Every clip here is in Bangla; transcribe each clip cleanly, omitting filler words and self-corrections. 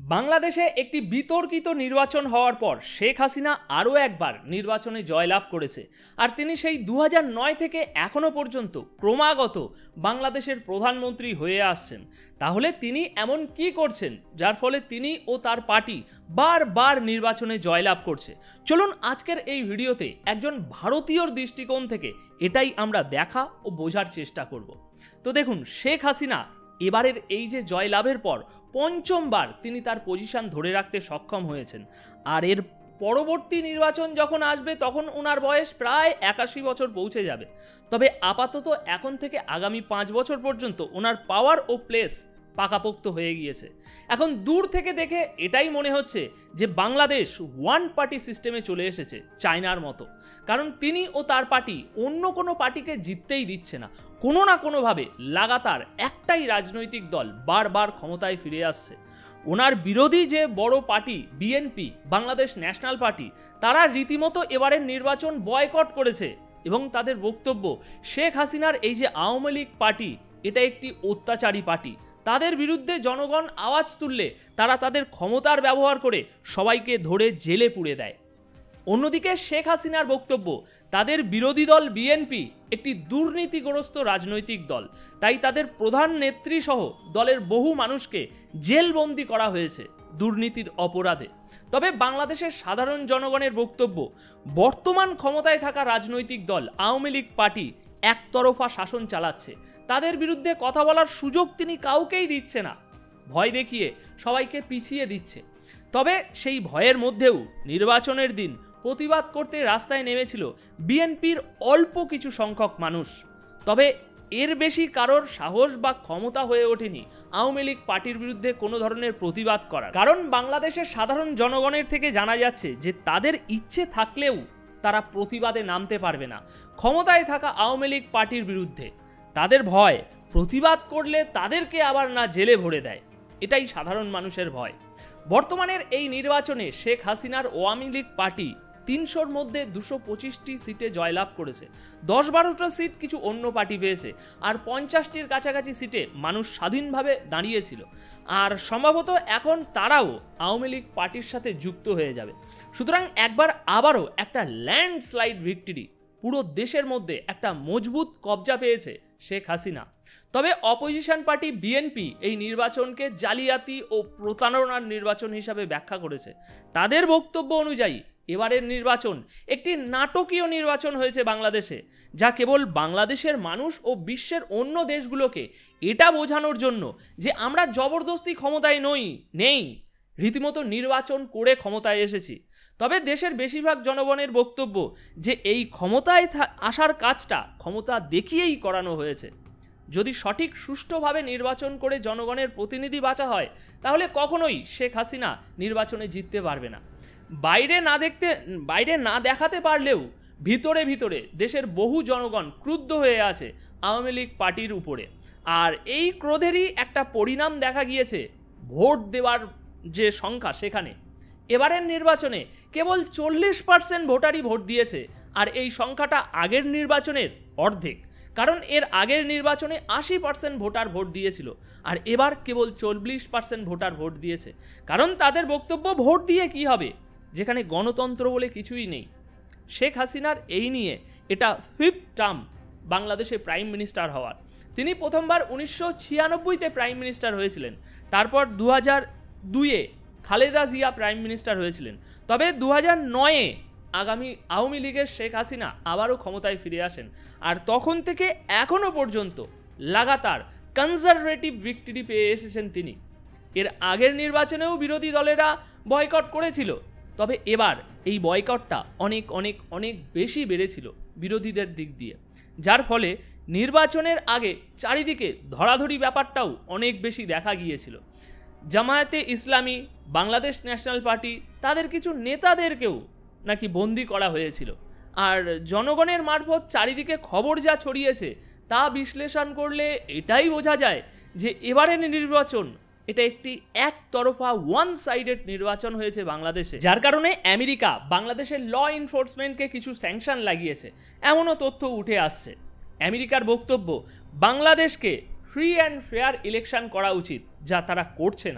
বাংলাদেশে একটি বিতর্কিত নির্বাচন হওয়ার পর শেখ হাসিনা আরও একবার নির্বাচনে জয়লাভ করেছে। আর তিনি সেই 2009 থেকে এখনও পর্যন্ত ক্রমাগত বাংলাদেশের প্রধানমন্ত্রী হয়ে আসছেন। তাহলে তিনি এমন কি করছেন যার ফলে তিনি ও তার পার্টি বারবার নির্বাচনে জয়লাভ করছে? চলুন আজকের এই ভিডিওতে একজন ভারতীয়র দৃষ্টিকোণ থেকে এটাই আমরা দেখা ও বোঝার চেষ্টা করব। তো দেখুন, শেখ হাসিনা এবারের এই যে জয়লাভের পর পঞ্চমবার তিনি তার পজিশন ধরে রাখতে সক্ষম হয়েছেন। আর এর পরবর্তী নির্বাচন যখন আসবে তখন ওনার বয়স প্রায় 81 বছর পৌঁছে যাবে। তবে আপাতত এখন থেকে আগামী 5 বছর পর্যন্ত ওনার পাওয়ার ও প্লেস পাকাপোক্ত হয়ে গিয়েছে। এখন দূর থেকে দেখে এটাই মনে হচ্ছে যে বাংলাদেশ ওয়ান পার্টি সিস্টেমে চলে এসেছে, চায়নার মতো। কারণ তিনি ও তার পার্টি অন্য কোনো পার্টিকে জিততেই দিচ্ছে না। কোনো না কোনোভাবে লাগাতার একটাই রাজনৈতিক দল বারবার ক্ষমতায় ফিরে আসছে। ওনার বিরোধী যে বড় party BNP, Bangladesh national party, তারা রীতিমতো এবারের নির্বাচন বয়কট করেছে এবং তাদের বক্তব্য শেখ হাসিনার এই যে আওয়ামী লীগ পার্টি, এটা একটি অত্যাচারী পার্টি। তাদের বিরুদ্ধে জনগণ আওয়াজ তুললে তারা তাদের ক্ষমতার ব্যবহার করে সবাইকে ধরে জেলে পুরে দেয়। অন্যদিকে শেখ হাসিনার বক্তব্য তাদের বিরোধী দল বিএনপি একটি দুর্নীতিগ্রস্ত রাজনৈতিক দল, তাই তাদের প্রধান নেত্রী সহ দলের বহু মানুষকে জেলবন্দি করা হয়েছে দুর্নীতির অপরাধে। তবে বাংলাদেশের সাধারণ জনগণের বক্তব্য বর্তমান ক্ষমতায় থাকা রাজনৈতিক দল আওয়ামী লীগ পার্টি একতরফা শাসন চালাচ্ছে, তাদের বিরুদ্ধে কথা বলার সুযোগ তিনি কাউকেই দিচ্ছে না, ভয় দেখিয়ে সবাইকে পিছিয়ে দিচ্ছে। তবে সেই ভয়ের মধ্যেও নির্বাচনের দিন প্রতিবাদ করতে রাস্তায় নেমেছিল বিএনপির অল্প কিছু সংখ্যক মানুষ। তবে এর বেশি কারোর সাহস বা ক্ষমতা হয়ে ওঠেনি আওয়ামী লীগ পার্টির বিরুদ্ধে কোনো ধরনের প্রতিবাদ করার। কারণ বাংলাদেশের সাধারণ জনগণের থেকে জানা যাচ্ছে যে তাদের ইচ্ছে থাকলেও তারা প্রতিবাদে নামতে পারবে না ক্ষমতায় থাকা আওয়ামী লীগ পার্টির বিরুদ্ধে। তাদের ভয় প্রতিবাদ করলে তাদেরকে আবার না জেলে ভরে দেয়, এটাই সাধারণ মানুষের ভয়। বর্তমানের এই নির্বাচনে শেখ হাসিনার আওয়ামী লীগ পার্টি 300-র মধ্যে 225টি সিটে জয়লাভ করেছে। 10-12টা সিট কিছু অন্য পার্টি পেয়েছে, আর 50টির কাছাকাছি সিটে মানুষ স্বাধীনভাবে দাঁড়িয়েছিল। আর সম্ভবত এখন তারাও আওয়ামী লীগ পার্টির সাথে যুক্ত হয়ে যাবে। সুতরাং একবার আবারও একটা ল্যান্ডস্লাইড ভিক্টরি, পুরো দেশের মধ্যে একটা মজবুত কবজা পেয়েছে শেখ হাসিনা। তবে অপোজিশন পার্টি বিএনপি এই নির্বাচনকে জালিয়াতি ও প্রতারণার নির্বাচন হিসাবে ব্যাখ্যা করেছে। তাদের বক্তব্য অনুযায়ী এবারের নির্বাচন একটি নাটকীয় নির্বাচন হয়েছে বাংলাদেশে, যা কেবল বাংলাদেশের মানুষ ও বিশ্বের অন্য দেশগুলোকে এটা বোঝানোর জন্য যে আমরা জবরদস্তি ক্ষমতায় নেই, রীতিমতো নির্বাচন করে ক্ষমতায় এসেছি। তবে দেশের বেশিরভাগ জনগণের বক্তব্য যে এই ক্ষমতায় আসার কাজটা ক্ষমতা দেখিয়েই করানো হয়েছে। যদি সঠিক সুষ্ঠুভাবে নির্বাচন করে জনগণের প্রতিনিধি বাছা হয় তাহলে কখনোই শেখ হাসিনা নির্বাচনে জিততে পারবে না। বাইরে না দেখাতে পারলেও ভিতরে ভিতরে দেশের বহু জনগণ ক্রুদ্ধ হয়ে আছে আওয়ামী লীগ পার্টির উপরে। আর এই ক্রোধেরই একটা পরিণাম দেখা গিয়েছে ভোট দেওয়ার যে সংখ্যা, সেখানে এবারের নির্বাচনে কেবল 40% ভোটারই ভোট দিয়েছে। আর এই সংখ্যাটা আগের নির্বাচনের অর্ধেক, কারণ এর আগের নির্বাচনে 80% ভোটার ভোট দিয়েছিল, আর এবার কেবল 40% ভোটার ভোট দিয়েছে। কারণ তাদের বক্তব্য ভোট দিয়ে কি হবে যেখানে গণতন্ত্র বলে কিছুই নেই। শেখ হাসিনার এই নিয়ে এটা 5th টার্ম বাংলাদেশে প্রাইম মিনিস্টার হওয়ার। তিনি প্রথমবার 1996-তে প্রাইম মিনিস্টার হয়েছিলেন, তারপর 2002-এ খালেদা জিয়া প্রাইম মিনিস্টার হয়েছিলেন। তবে 2009-এ আওয়ামী লীগের শেখ হাসিনা আবারও ক্ষমতায় ফিরে আসেন, আর তখন থেকে এখনও পর্যন্ত লাগাতার কনজারভেটিভ ভিক্টরি পেয়ে এসেছেন তিনি। এর আগের নির্বাচনেও বিরোধী দলেরা বয়কট করেছিল, তবে এবার এই বয়কটটা অনেক অনেক অনেক বেশি বেড়েছিল বিরোধীদের দিক দিয়ে, যার ফলে নির্বাচনের আগে চারিদিকে ধরাধরি ব্যাপারটাও অনেক বেশি দেখা গিয়েছিল। জামায়াতে ইসলামী, বাংলাদেশ ন্যাশনাল পার্টি, তাদের কিছু নেতাদেরকেও নাকি বন্দি করা হয়েছিল। আর জনগণের মারফত চারিদিকে খবর যা ছড়িয়েছে তা বিশ্লেষণ করলে এটাই বোঝা যায় যে এবারের নির্বাচন এটা একটি একতরফা ওয়ান সাইডেড নির্বাচন হয়েছে বাংলাদেশে, যার কারণে আমেরিকা বাংলাদেশের ল এনফোর্সমেন্টকে কিছু স্যাংশন লাগিয়েছে এমনও তথ্য উঠে আসছে। আমেরিকার বক্তব্য বাংলাদেশকে ফ্রি অ্যান্ড ফেয়ার ইলেকশন করা উচিত, যা তারা করছে না।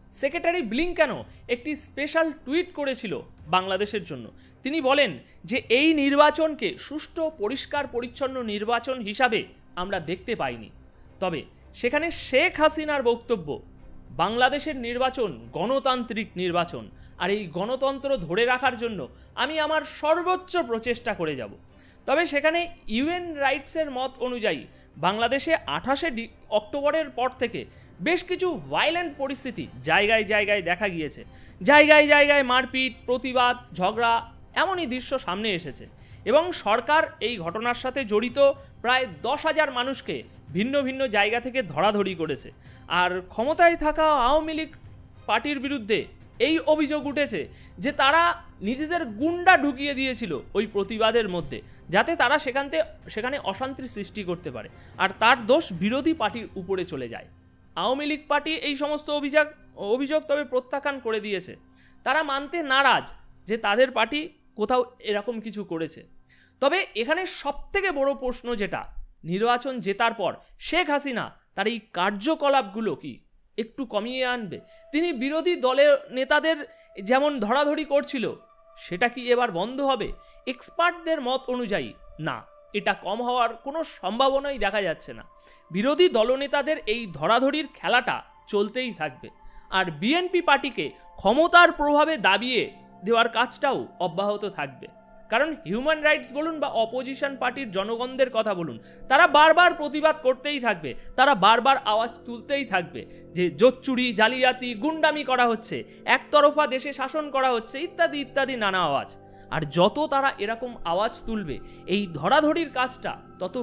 সেক্রেটারি ব্লিংকেনও একটি স্পেশাল টুইট করেছিল বাংলাদেশের জন্য। তিনি বলেন যে এই নির্বাচনকে সুষ্ঠু পরিষ্কার পরিচ্ছন্ন নির্বাচন হিসাবে আমরা দেখতে পাইনি, তবে সেখানে শেখ হাসিনার বক্তব্য বাংলাদেশের নির্বাচন গণতান্ত্রিক নির্বাচন, আর এই গণতন্ত্র ধরে রাখার জন্য আমি আমার সর্বোচ্চ প্রচেষ্টা করে যাব। তবে সেখানে ইউএন রাইটসের মত অনুযায়ী বাংলাদেশে 28 অক্টোবরের পর থেকে বেশ কিছু ভায়োলেন্ট পরিস্থিতি জায়গায় জায়গায় দেখা গিয়েছে। জায়গায় জায়গায় মারপিট, প্রতিবাদ, ঝগড়া এমনই দৃশ্য সামনে এসেছে এবং সরকার এই ঘটনার সাথে জড়িত প্রায় 10,000 মানুষকে ভিন্ন ভিন্ন জায়গা থেকে ধরাধরি করেছে। আর ক্ষমতায় থাকা আওয়ামী লীগ পার্টির বিরুদ্ধে এই অভিযোগ উঠেছে যে তারা নিজেদের গুন্ডা ঢুকিয়ে দিয়েছিল ওই প্রতিবাদের মধ্যে, যাতে তারা সেখানে অশান্তির সৃষ্টি করতে পারে, আর তার দোষ বিরোধী পার্টির উপরে চলে যায়। আওয়ামী লীগ পার্টি এই সমস্ত অভিযোগ তবে প্রত্যাখ্যান করে দিয়েছে। তারা মানতে নারাজ যে তাদের পার্টি কোথাও এরকম কিছু করেছে। তবে এখানে সবথেকে বড় প্রশ্ন যেটা, নির্বাচন জেতার পর শেখ হাসিনা তার এই কার্যকলাপগুলো কি একটু কমিয়ে আনবে? তিনি বিরোধী দলের নেতাদের যেমন ধরাধরি করছিল সেটা কি এবার বন্ধ হবে? এক্সপার্টদের মত অনুযায়ী না, এটা কম হওয়ার কোনো সম্ভাবনাই দেখা যাচ্ছে না। বিরোধী দলনেতাদের এই ধরাধরির খেলাটা চলতেই থাকবে, আর বিএনপি পার্টিকে ক্ষমতার প্রভাবে দাবিয়ে দেওয়ার কাজটাও অব্যাহত থাকবে। কারণ হিউম্যান রাইটস বলুন বা অপোজিশন পার্টির জনগণদের কথা বলুন, তারা বারবার প্রতিবাদ করতেই থাকবে, তারা বারবার আওয়াজ তুলতেই থাকবে যে জোচ্চুরি, জালিয়াতি, গুন্ডামি করা হচ্ছে, একতরফা দেশে শাসন করা হচ্ছে, ইত্যাদি ইত্যাদি নানা আওয়াজ। আর যত তারা এরকম আওয়াজ তুলবে, এই ধরাধরির কাজটা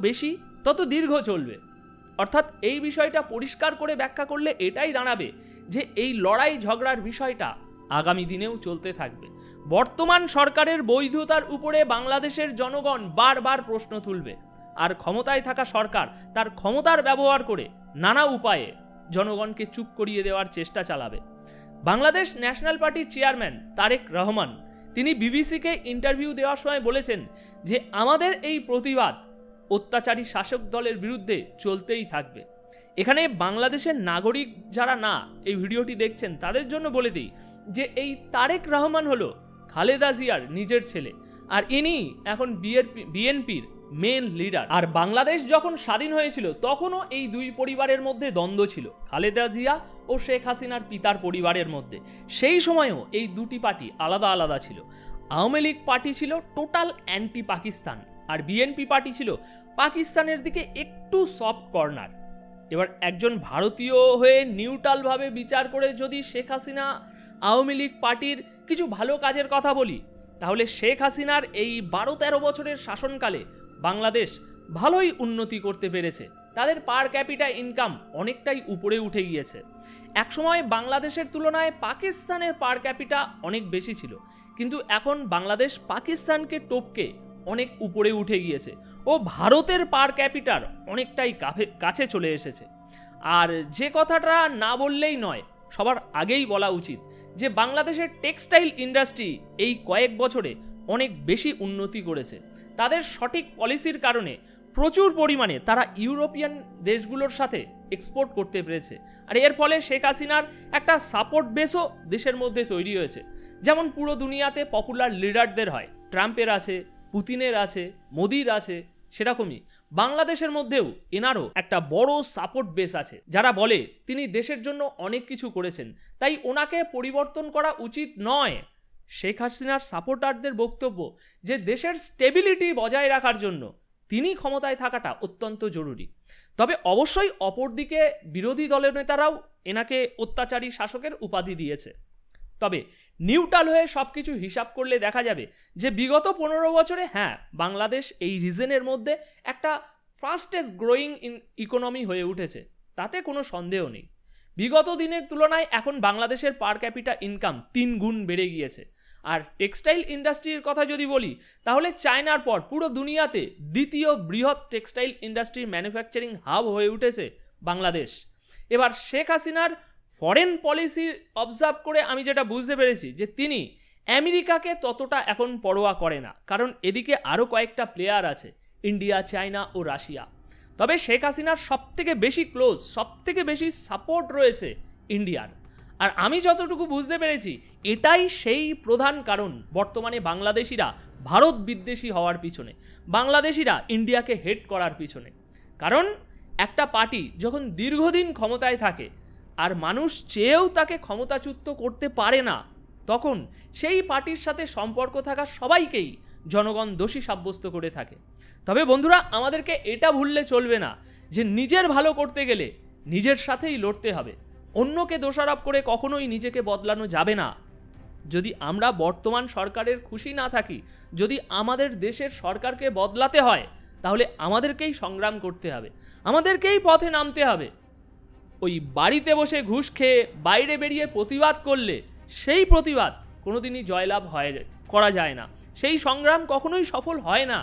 তত দীর্ঘ চলবে। অর্থাৎ এই বিষয়টা পরিষ্কার করে ব্যাখ্যা করলে এটাই দাঁড়াবে যে এই লড়াই ঝগড়ার বিষয়টা আগামী দিনেও চলতে থাকবে। বর্তমান সরকারের বৈধতার উপরে বাংলাদেশের জনগণ বারবার প্রশ্ন তুলবে, আর ক্ষমতায় থাকা সরকার তার ক্ষমতার ব্যবহার করে নানা উপায়ে জনগণকে চুপ করিয়ে দেওয়ার চেষ্টা চালাবে। বাংলাদেশ ন্যাশনাল পার্টির চেয়ারম্যান তারেক রহমান তিনি বিবিসিকে ইন্টারভিউ দেওয়ার সময় বলেছেন যে আমাদের এই প্রতিবাদ অত্যাচারী শাসক দলের বিরুদ্ধে চলতেই থাকবে। এখানে বাংলাদেশের নাগরিক যারা না এই ভিডিওটি দেখছেন তাদের জন্য বলে দিই যে এই তারেক রহমান হলো খালেদা জিয়ার নিজের ছেলে, আর ইনি এখন বিএনপির মেন লিডার। আর বাংলাদেশ যখন স্বাধীন হয়েছিল তখনও এই দুই পরিবারের মধ্যে দ্বন্দ্ব ছিল, খালেদা জিয়া ও শেখ হাসিনার পিতার পরিবারের মধ্যে। সেই সময়ও এই দুটি পার্টি আলাদা আলাদা ছিল। আওয়ামী লীগ পার্টি ছিল টোটাল অ্যান্টি পাকিস্তান, আর বিএনপি পার্টি ছিল পাকিস্তানের দিকে একটু সফট কর্নার। এবার একজন ভারতীয় হয়ে নিউট্রালভাবে বিচার করে যদি শেখ হাসিনা আওয়ামী লীগ পার্টির কিছু ভালো কাজের কথা বলি, তাহলে শেখ হাসিনার এই 12-13 বছরের শাসনকালে বাংলাদেশ ভালোই উন্নতি করতে পেরেছে। তাদের পার ক্যাপিটা ইনকাম অনেকটাই উপরে উঠে গিয়েছে। একসময় বাংলাদেশের তুলনায় পাকিস্তানের পার ক্যাপিটা অনেক বেশি ছিল, কিন্তু এখন বাংলাদেশ পাকিস্তানকে টপকে অনেক উপরে উঠে গিয়েছে ও ভারতের পার ক্যাপিটার অনেকটাই কাছে চলে এসেছে। আর যে কথাটা না বললেই নয়, সবার আগেই বলা উচিত যে বাংলাদেশের টেক্সটাইল ইন্ডাস্ট্রি এই কয়েক বছরে অনেক বেশি উন্নতি করেছে। তাদের সঠিক পলিসির কারণে প্রচুর পরিমাণে তারা ইউরোপিয়ান দেশগুলোর সাথে এক্সপোর্ট করতে পেরেছে, আর এর ফলে শেখ হাসিনার একটা সাপোর্ট বেসও দেশের মধ্যে তৈরি হয়েছে। যেমন পুরো দুনিয়াতে পপুলার লিডারদের হয়, ট্রাম্পের আছে, পুতিনের আছে, মোদির আছে, সেরকমই বাংলাদেশের মধ্যেও এনারও একটা বড় সাপোর্ট বেস আছে, যারা বলে তিনি দেশের জন্য অনেক কিছু করেছেন, তাই ওনাকে পরিবর্তন করা উচিত নয়। শেখ হাসিনার সাপোর্টারদের বক্তব্য যে দেশের স্টেবিলিটি বজায় রাখার জন্য তিনি ক্ষমতায় থাকাটা অত্যন্ত জরুরি। তবে অবশ্যই অপরদিকে বিরোধী দলের নেতারাও এনাকে অত্যাচারী শাসকের উপাধি দিয়েছে। তবে নিউট্রাল হয়ে সব কিছু হিসাব করলে দেখা যাবে যে বিগত 15 বছরে হ্যাঁ, বাংলাদেশ এই রিজনের মধ্যে একটা ফাস্টেস্ট গ্রোয়িং ইকোনমি হয়ে উঠেছে, তাতে কোনো সন্দেহ নেই। বিগত দিনের তুলনায় এখন বাংলাদেশের পার ক্যাপিটা ইনকাম 3 গুণ বেড়ে গিয়েছে। আর টেক্সটাইল ইন্ডাস্ট্রির কথা যদি বলি, তাহলে চায়নার পর পুরো দুনিয়াতে দ্বিতীয় বৃহৎ টেক্সটাইল ইন্ডাস্ট্রির ম্যানুফ্যাকচারিং হাব হয়ে উঠেছে বাংলাদেশ। এবার শেখ হাসিনার ফরেন পলিসি অবজার্ভ করে আমি যেটা বুঝতে পেরেছি যে তিনি আমেরিকাকে ততটা এখন পরোয়া করে না, কারণ এদিকে আরও কয়েকটা প্লেয়ার আছে, ইন্ডিয়া, চায়না ও রাশিয়া। তবে শেখ হাসিনার সবথেকে বেশি ক্লোজ, সবথেকে বেশি সাপোর্ট রয়েছে ইন্ডিয়ার। আর আমি যতটুকু বুঝতে পেরেছি এটাই সেই প্রধান কারণ বর্তমানে বাংলাদেশিরা ভারত বিদ্বেষী হওয়ার পিছনে, বাংলাদেশিরা ইন্ডিয়াকে হেট করার পিছনে। কারণ একটা পার্টি যখন দীর্ঘদিন ক্ষমতায় থাকে আর মানুষ চেয়েও তাকে ক্ষমতাচ্যুত করতে পারে না, তখন সেই পার্টির সাথে সম্পর্ক থাকা সবাইকেই জনগণ দোষী সাব্যস্ত করে থাকে। তবে বন্ধুরা, আমাদেরকে এটা ভুললে চলবে না যে নিজের ভালো করতে গেলে নিজের সাথেই লড়তে হবে, অন্যকে দোষারোপ করে কখনোই নিজেকে বদলানো যাবে না। যদি আমরা বর্তমান সরকারের খুশি না থাকি, যদি আমাদের দেশের সরকারকে বদলাতে হয়, তাহলে আমাদেরকেই সংগ্রাম করতে হবে, আমাদেরকেই পথে নামতে হবে। ওই বাড়িতে বসে ঘুষ খেয়ে বাইরে বেরিয়ে প্রতিবাদ করলে সেই প্রতিবাদ কোনোদিনই জয়লাভ করা যায় না, সেই সংগ্রাম কখনোই সফল হয় না।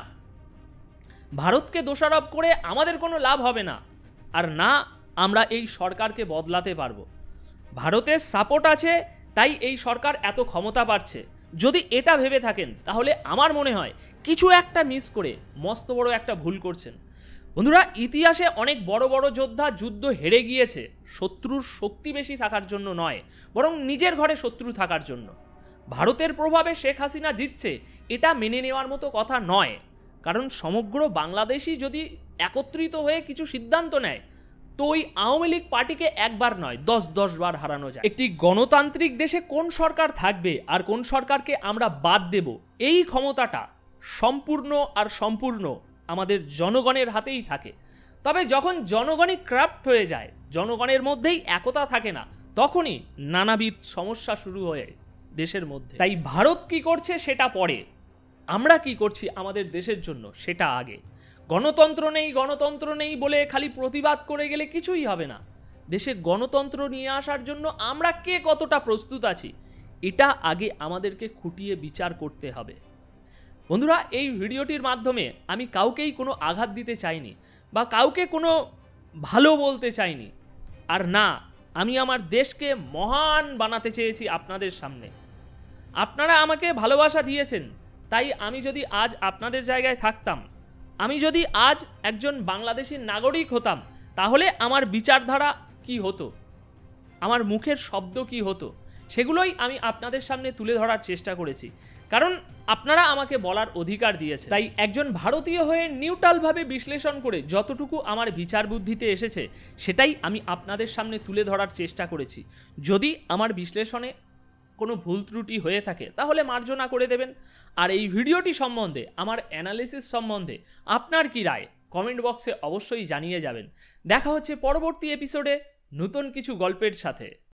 ভারতকে দোষারোপ করে আমাদের কোনো লাভ হবে না, আর না আমরা এই সরকারকে বদলাতে পারবো। ভারতের সাপোর্ট আছে তাই এই সরকার এত ক্ষমতা পাচ্ছে। যদি এটা ভেবে থাকেন তাহলে আমার মনে হয় কিছু একটা মিস করে মস্ত বড় একটা ভুল করছেন। বন্ধুরা, ইতিহাসে অনেক বড় বড় যোদ্ধা যুদ্ধ হেরে গিয়েছে শত্রুর শক্তি বেশি থাকার জন্য নয়, বরং নিজের ঘরে শত্রু থাকার জন্য। ভারতের প্রভাবে শেখ হাসিনা জিতছে, এটা মেনে নেওয়ার মতো কথা নয়। কারণ সমগ্র বাংলাদেশি যদি একত্রিত হয়ে কিছু সিদ্ধান্ত নেয়, তো ওই আওয়ামী লীগ পার্টিকে একবার নয় 10 বার হারানো যায়। একটি গণতান্ত্রিক দেশে কোন সরকার থাকবে আর কোন সরকারকে আমরা বাদ দেব, এই ক্ষমতাটা সম্পূর্ণ আমাদের জনগণের হাতেই থাকে। তবে যখন জনগণই ক্রাপ্ট হয়ে যায়, জনগণের মধ্যেই একতা থাকে না, তখনই নানাবিধ সমস্যা শুরু হয় দেশের মধ্যে। তাই ভারত কি করছে সেটা পরে, আমরা কি করছি আমাদের দেশের জন্য সেটা আগে। গণতন্ত্র নেই বলে খালি প্রতিবাদ করে গেলে কিছুই হবে না। দেশে গণতন্ত্র নিয়ে আসার জন্য আমরা কে কতটা প্রস্তুত আছি, এটা আগে আমাদেরকে খুঁটিয়ে বিচার করতে হবে। বন্ধুরা, এই ভিডিওটির মাধ্যমে আমি কাউকেই কোনো আঘাত দিতে চাইনি বা কাউকে কোনো ভালো বলতে চাইনি, আর না আমি আমার দেশকে মহান বানাতে চেয়েছি আপনাদের সামনে। আপনারা আমাকে ভালোবাসা দিয়েছেন, তাই আমি যদি আজ আপনাদের জায়গায় থাকতাম, আমি যদি আজ একজন বাংলাদেশী নাগরিক হতাম, তাহলে আমার বিচারধারা কি হতো, আমার মুখের শব্দ কি হতো, সেগুলোই আমি আপনাদের সামনে তুলে ধরার চেষ্টা করেছি। কারণ আপনারা আমাকে বলার অধিকার দিয়েছে। তাই একজন ভারতীয় হয়ে নিউট্রালভাবে বিশ্লেষণ করে যতটুকু আমার বিচার বুদ্ধিতে এসেছে সেটাই আমি আপনাদের সামনে তুলে ধরার চেষ্টা করেছি। যদি আমার বিশ্লেষণে কোনো ভুল ত্রুটি হয়ে থাকে তাহলে মার্জনা করে দেবেন। আর এই ভিডিওটি সম্বন্ধে, আমার অ্যানালিসিস সম্বন্ধে আপনার কি রায় কমেন্ট বক্সে অবশ্যই জানিয়ে যাবেন। দেখা হচ্ছে পরবর্তী এপিসোডে নতুন কিছু গল্পের সাথে।